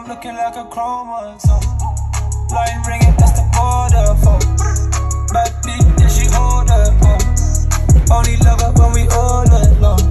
looking like a chroma song. Line ringing, that's the border phone. Bad bitch, yeah, she older, Only love her when we all alone.